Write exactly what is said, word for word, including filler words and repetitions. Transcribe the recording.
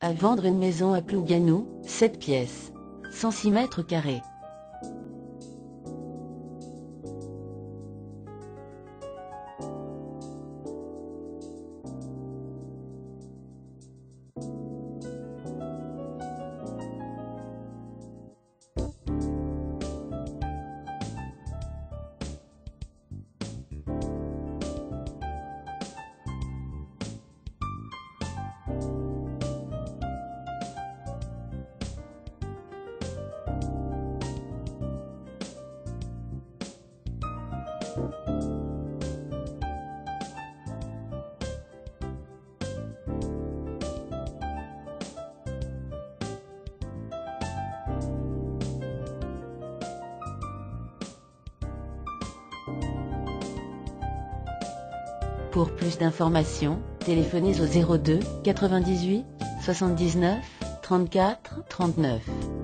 À vendre une maison à Plougasnou, sept pièces, cent six mètres carrés. Pour plus d'informations, téléphonez au zéro deux quatre-vingt-dix-huit soixante-dix-neuf trente-quatre trente-neuf.